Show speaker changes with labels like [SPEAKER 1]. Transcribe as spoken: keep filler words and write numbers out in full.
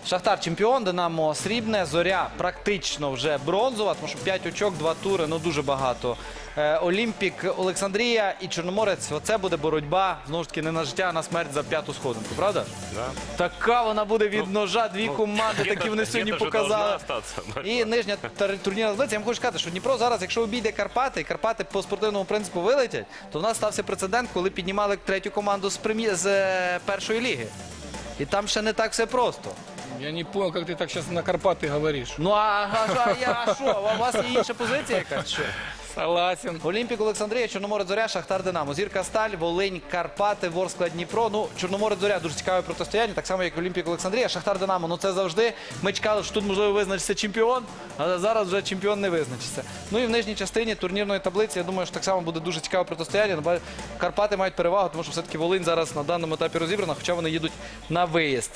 [SPEAKER 1] Шахтар чемпіон, Динамо срібне, Зоря практично вже бронзова, тому що п'ять очок, два тури, ну дуже багато. Е, Олімпік, Олександрія і Чорноморець. Оце буде боротьба, знову ж таки, не на життя, а на смерть за п'яту сходинку, правда?
[SPEAKER 2] Да.
[SPEAKER 1] Така вона буде від ножа, дві команди, такі вони сьогодні показали. І нижня тар- турнірна таблиця. Я вам хочу сказати, що Дніпро зараз, якщо обійде Карпати, і Карпати по спортивному принципу вилетять, то в нас стався прецедент, коли піднімали третю команду з, прем'є- з е, першої ліги. І там ще не так все просто.
[SPEAKER 3] Я не понял, как ты так сейчас на Карпаты говоришь.
[SPEAKER 1] Ну а, а, а, я- а що, у вас є інша позиція якась? Що?
[SPEAKER 3] Согласен.
[SPEAKER 1] Олімпік, Олександрія, Чорноморець, Зоря, Шахтар, Динамо. Зірка, Сталь, Волинь, Карпати, Ворскла, Дніпро. Ну, Чорноморець, Зоря дуже цікаве протистояння, так само як Олімпік, Олександрія, Шахтар, Динамо. Ну це завжди. Ми чекали, що тут можливо визначиться чемпіон, але зараз вже чемпіон не визначиться. Ну і в нижній частині турнірної таблиці, я думаю, що так само буде дуже цікаве протистояння. Ну, Карпати мають перевагу, тому що все-таки Волинь зараз на даному етапі розібрана, хоча вони їдуть на виїзд.